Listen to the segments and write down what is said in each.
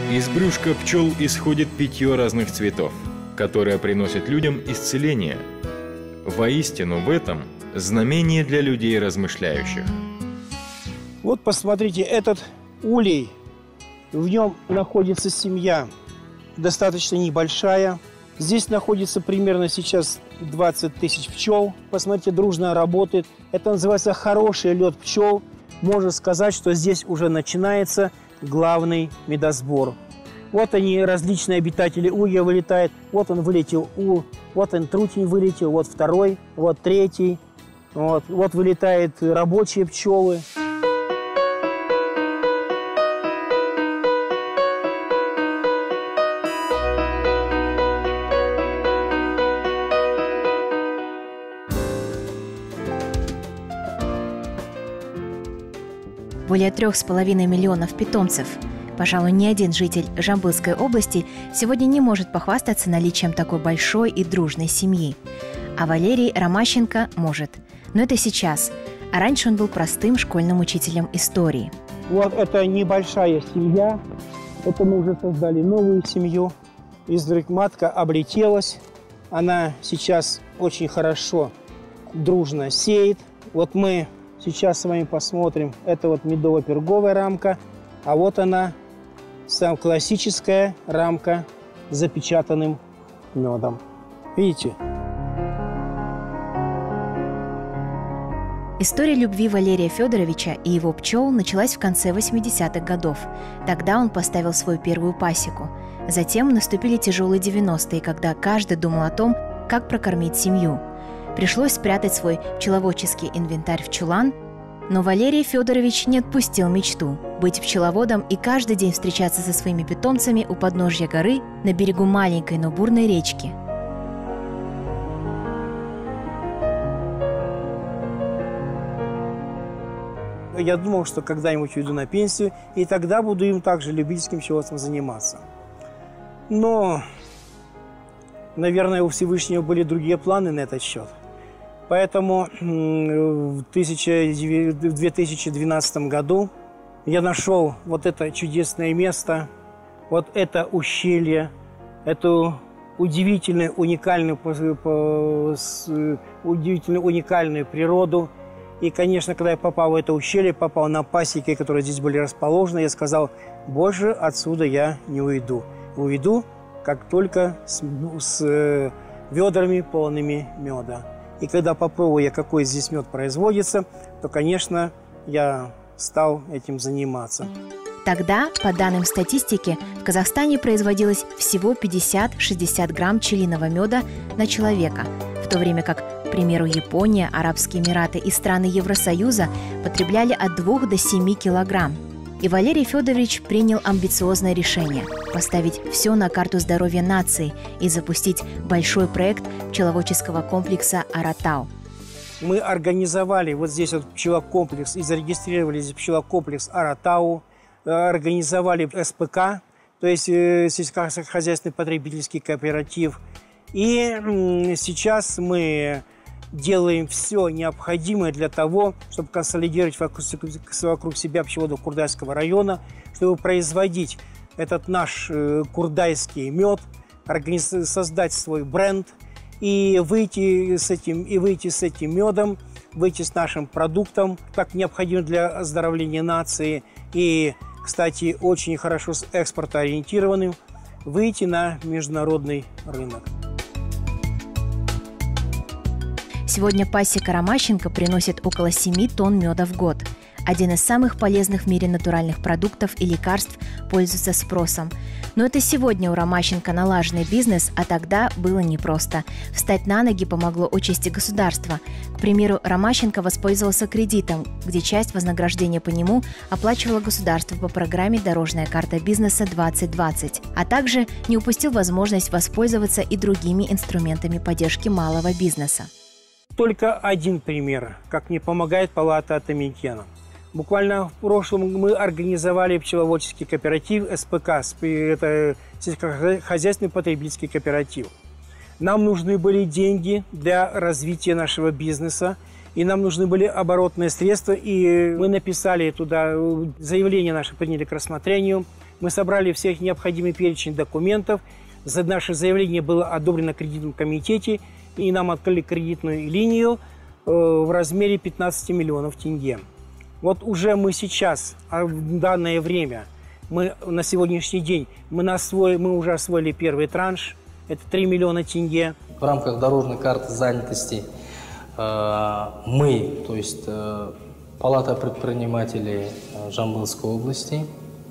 Из брюшка пчел исходит питье разных цветов, которое приносит людям исцеление. Воистину в этом знамение для людей размышляющих. Вот посмотрите, этот улей, в нем находится семья достаточно небольшая. Здесь находится примерно сейчас 20 тысяч пчел. Посмотрите, дружно работает. Это называется хороший лед пчел. Можно сказать, что здесь уже начинается главный медосбор. Вот они, различные обитатели улья вылетают. Вот он вылетел, вот он трутень вылетел, вот второй, вот третий. Вот вылетают рабочие пчелы. Более 3,5 миллионов питомцев. Пожалуй, ни один житель Жамбылской области сегодня не может похвастаться наличием такой большой и дружной семьи. А Валерий Ромащенко может. Но это сейчас. А раньше он был простым школьным учителем истории. Вот это небольшая семья. Это мы уже создали новую семью. Матка облетелась. Она сейчас очень хорошо, дружно сеет. Вот мы сейчас с вами посмотрим. Это вот медово-перговая рамка. А вот она, сам классическая рамка с запечатанным медом. Видите? История любви Валерия Федоровича и его пчел началась в конце 80-х годов. Тогда он поставил свою первую пасеку. Затем наступили тяжелые 90-е, когда каждый думал о том, как прокормить семью. Пришлось спрятать свой пчеловодческий инвентарь в чулан, но Валерий Федорович не отпустил мечту – быть пчеловодом и каждый день встречаться со своими питомцами у подножья горы на берегу маленькой, но бурной речки. Я думал, что когда-нибудь уйду на пенсию, и тогда буду им также любительским пчеловодством заниматься. Но, наверное, у Всевышнего были другие планы на этот счет. Поэтому в 2012 году я нашел вот это чудесное место, вот это ущелье, эту удивительную, уникальную природу. И, конечно, когда я попал в это ущелье, попал на пасеки, которые здесь были расположены, я сказал: больше отсюда я не уйду. Уйду, как только с ведрами полными меда. И когда попробую я, какой здесь мед производится, то, конечно, я стал этим заниматься. Тогда, по данным статистики, в Казахстане производилось всего 50-60 грамм пчелиного меда на человека, в то время как, к примеру, Япония, Арабские Эмираты и страны Евросоюза потребляли от 2 до 7 килограмм. И Валерий Федорович принял амбициозное решение – поставить все на карту здоровья нации и запустить большой проект пчеловодческого комплекса «Аратау». Мы организовали вот здесь вот пчелокомплекс и зарегистрировали здесь пчелокомплекс «Аратау», организовали СПК, то есть сельскохозяйственный потребительский кооператив. И сейчас мы делаем все необходимое для того, чтобы консолидировать вокруг себя пчеловодов Курдайского района, чтобы производить этот наш курдайский мед, создать свой бренд и выйти с этим медом, выйти с нашим продуктом, так необходимо для оздоровления нации и, кстати, очень хорошо экспортоориентированным, выйти на международный рынок. Сегодня пасека Ромащенко приносит около 7 тонн меда в год. Один из самых полезных в мире натуральных продуктов и лекарств пользуется спросом. Но это сегодня у Ромащенко налаженный бизнес, а тогда было непросто. Встать на ноги помогло отчасти государства. К примеру, Ромащенко воспользовался кредитом, где часть вознаграждения по нему оплачивало государство по программе «Дорожная карта бизнеса-2020», а также не упустил возможность воспользоваться и другими инструментами поддержки малого бизнеса. Только один пример, как мне помогает палата Атамикена. Буквально в прошлом мы организовали пчеловодческий кооператив СПК, это сельскохозяйственный потребительский кооператив. Нам нужны были деньги для развития нашего бизнеса, и нам нужны были оборотные средства, и мы написали туда заявление наше, приняли к рассмотрению. Мы собрали всех необходимый перечень документов. Наше заявление было одобрено в кредитном комитете, и нам открыли кредитную линию в размере 15 миллионов тенге. Вот уже мы сейчас, в данное время, мы на сегодняшний день, мы уже освоили первый транш, это 3 миллиона тенге. В рамках дорожной карты занятости мы, то есть Палата предпринимателей Жамбылской области,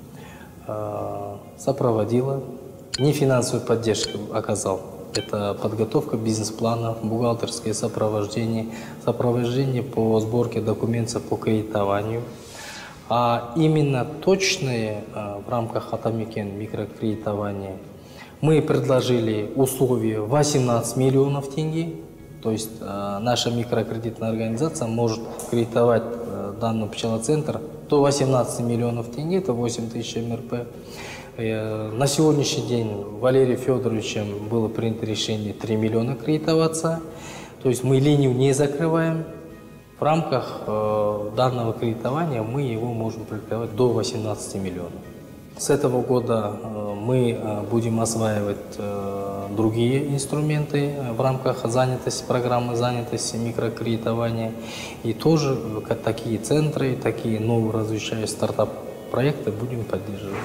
сопроводила, нефинансовую поддержку оказал. Это подготовка бизнес-плана, бухгалтерское сопровождение по сборке документов по кредитованию. А именно точные в рамках Атамекен микрокредитования мы предложили условия 18 миллионов тенге. То есть наша микрокредитная организация может кредитовать данный пчелоцентр до 18 миллионов тенге, это 8 тысяч МРП. На сегодняшний день Валерием Федоровичем было принято решение 3 миллиона кредитоваться. То есть мы линию не закрываем. В рамках данного кредитования мы его можем кредитовать до 18 миллионов. С этого года мы будем осваивать другие инструменты в рамках занятости, программы занятости, микрокредитования. И тоже такие центры, такие новые развивающиеся стартап-проекты будем поддерживать.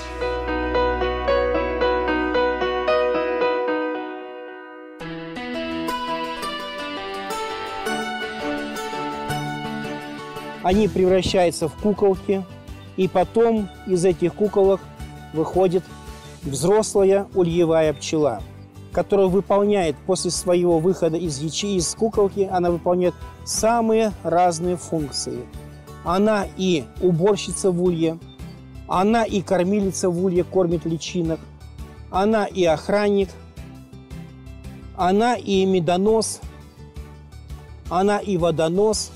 Они превращаются в куколки, и потом из этих куколок выходит взрослая ульевая пчела, которая выполняет после своего выхода из куколки, она выполняет самые разные функции. Она и уборщица в улье, она и кормилица в улье, кормит личинок, она и охранник, она и медонос, она и водонос.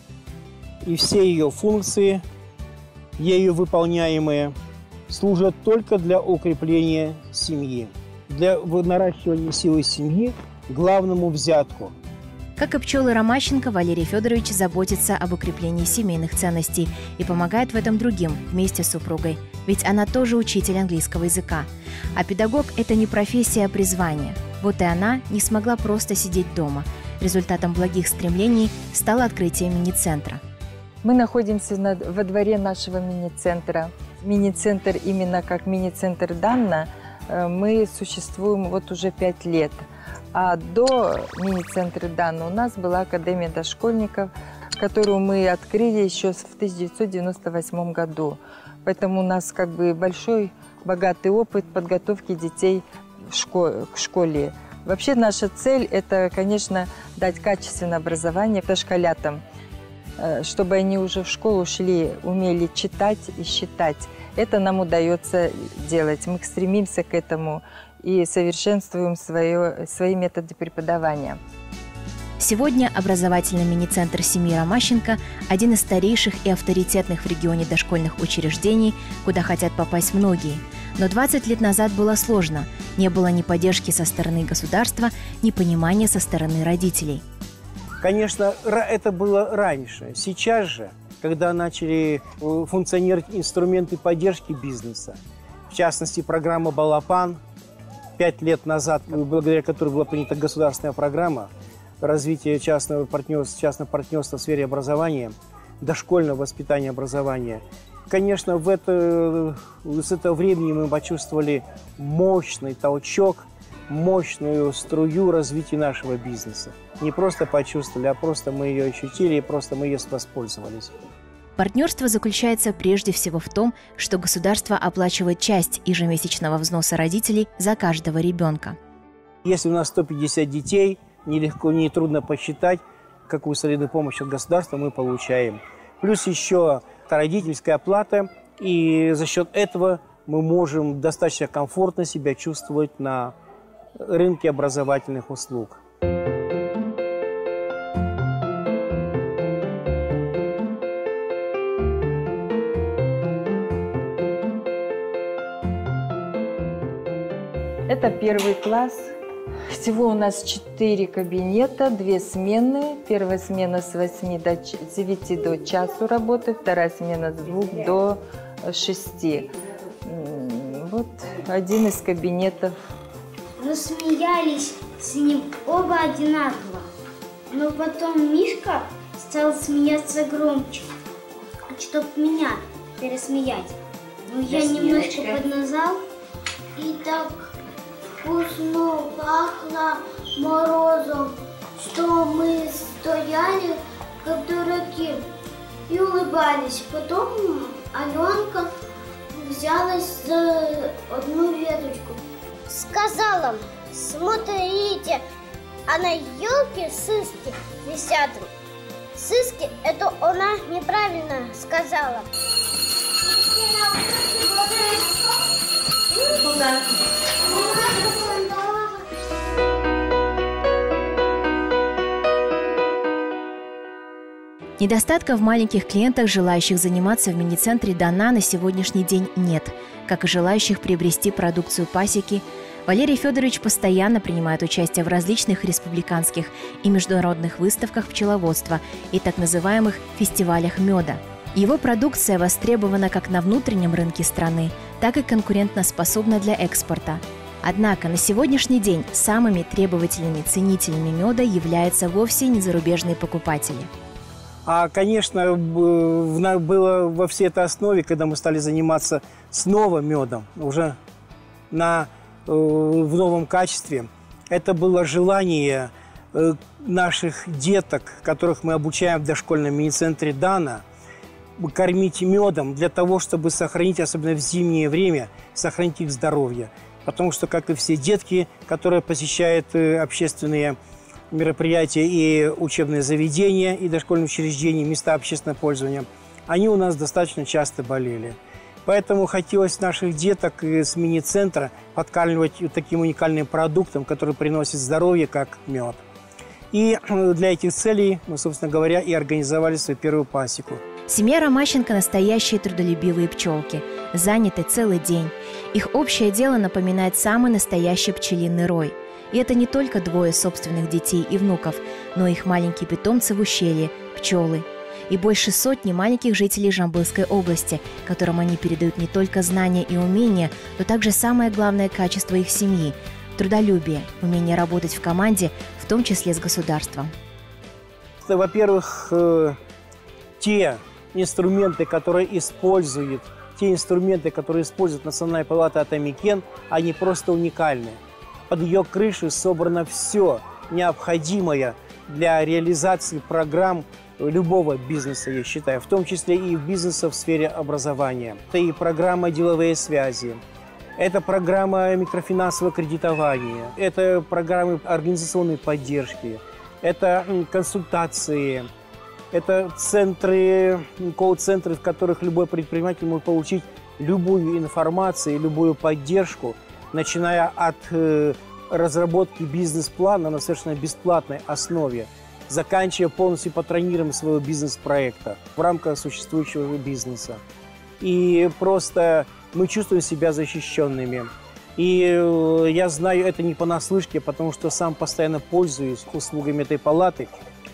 И все ее функции, ею выполняемые, служат только для укрепления семьи, для наращивания силы семьи, главному взятку. Как и пчелы Ромащенко, Валерий Федорович заботится об укреплении семейных ценностей и помогает в этом другим вместе с супругой, ведь она тоже учитель английского языка. А педагог – это не профессия, а призвание. Вот и она не смогла просто сидеть дома. Результатом благих стремлений стало открытие мини-центра. Мы находимся во дворе нашего мини-центра. Мини-центр именно как мини-центр Данна мы существуем вот уже 5 лет. А до мини-центра Данна у нас была Академия дошкольников, которую мы открыли еще в 1998 году. Поэтому у нас как бы большой, богатый опыт подготовки детей к школе. Вообще наша цель – это, конечно, дать качественное образование дошколятам, чтобы они уже в школу шли, умели читать и считать. Это нам удается делать. Мы стремимся к этому и совершенствуем свои методы преподавания. Сегодня образовательный мини-центр семьи Ромащенко – один из старейших и авторитетных в регионе дошкольных учреждений, куда хотят попасть многие. Но 20 лет назад было сложно. Не было ни поддержки со стороны государства, ни понимания со стороны родителей. Конечно, это было раньше. Сейчас же, когда начали функционировать инструменты поддержки бизнеса, в частности, программа «Балапан», 5 лет назад, благодаря которой была принята государственная программа развития частного партнерства в сфере образования, дошкольного воспитания и образования. Конечно, с этого времени мы почувствовали мощный толчок, мощную струю развития нашего бизнеса. Не просто почувствовали, а просто мы ее ощутили и просто мы ее воспользовались. Партнерство заключается прежде всего в том, что государство оплачивает часть ежемесячного взноса родителей за каждого ребенка. Если у нас 150 детей, нетрудно посчитать, какую солидную помощь от государства мы получаем. Плюс еще родительская оплата, и за счет этого мы можем достаточно комфортно себя чувствовать на рынке образовательных услуг. Это 1 класс. Всего у нас 4 кабинета, 2 смены. Первая смена с 9 до часу работает, вторая смена с 2 до 6. Вот один из кабинетов. Мы смеялись с ним оба одинаково. Но потом Мишка стал смеяться громче, чтоб меня пересмеять. Но я немножко подназал, и так вкусно пахло морозом, что мы стояли как дураки и улыбались. Потом Аленка взялась за одну веточку. Сказала: смотрите, а на елке сыски висят. Сыски — это она неправильно сказала. Недостатка в маленьких клиентах, желающих заниматься в мини-центре Дана, на сегодняшний день нет, как и желающих приобрести продукцию пасеки. Валерий Федорович постоянно принимает участие в различных республиканских и международных выставках пчеловодства и так называемых фестивалях меда. Его продукция востребована как на внутреннем рынке страны, так и конкурентоспособна для экспорта. Однако на сегодняшний день самыми требовательными ценителями меда являются вовсе не зарубежные покупатели. А, конечно, было во всей этой основе, когда мы стали заниматься снова медом, уже в новом качестве, это было желание наших деток, которых мы обучаем в дошкольном мини-центре Дана, кормить медом для того, чтобы сохранить, особенно в зимнее время, сохранить их здоровье. Потому что, как и все детки, которые посещают общественные мероприятия и учебные заведения, и дошкольные учреждения, места общественного пользования, они у нас достаточно часто болели. Поэтому хотелось наших деток с мини-центра подкармливать таким уникальным продуктом, который приносит здоровье, как мед. И для этих целей мы, собственно говоря, и организовали свою первую пасеку. Семья Ромащенко – настоящие трудолюбивые пчелки, заняты целый день. Их общее дело напоминает самый настоящий пчелиный рой. И это не только двое собственных детей и внуков, но и их маленькие питомцы в ущелье – пчелы. И больше сотни маленьких жителей Жамбылской области, которым они передают не только знания и умения, но также самое главное качество их семьи – трудолюбие, умение работать в команде, в том числе с государством. Во-первых, те инструменты, которые использует Национальная палата Атамекен, они просто уникальны. Под ее крышей собрано все необходимое для реализации программ любого бизнеса, я считаю, в том числе и бизнеса в сфере образования. Это и программа «Деловые связи», это программа микрофинансового кредитования, это программы организационной поддержки, это консультации, это центры, колл-центры, в которых любой предприниматель может получить любую информацию, любую поддержку, начиная от разработки бизнес-плана на совершенно бесплатной основе, заканчивая полностью патронированием своего бизнес-проекта в рамках существующего бизнеса. И просто мы чувствуем себя защищенными. И я знаю это не понаслышке, потому что сам постоянно пользуюсь услугами этой палаты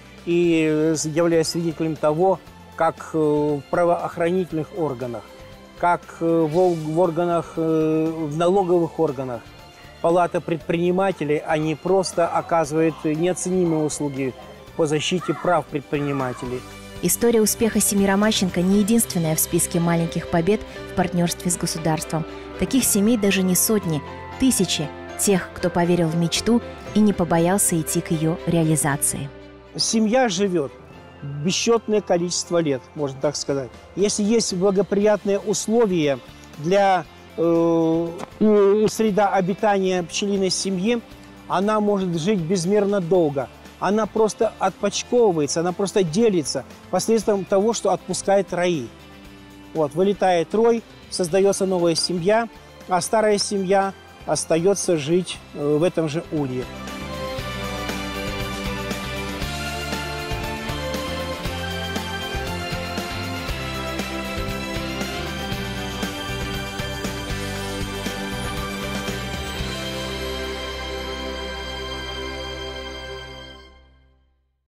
и являюсь свидетелем того, как в правоохранительных органах, как в органах, в налоговых органах палата предпринимателей, они просто оказывают неоценимые услуги по защите прав предпринимателей. История успеха семьи Ромащенко не единственная в списке маленьких побед в партнерстве с государством. Таких семей даже не сотни, тысячи тех, кто поверил в мечту и не побоялся идти к ее реализации. Семья живет бесчетное количество лет, можно так сказать. Если есть благоприятные условия для среда обитания пчелиной семьи, она может жить безмерно долго. Она просто отпочковывается, она просто делится посредством того, что отпускает раи. Вот, вылетает рой, создается новая семья, а старая семья остается жить в этом же улье.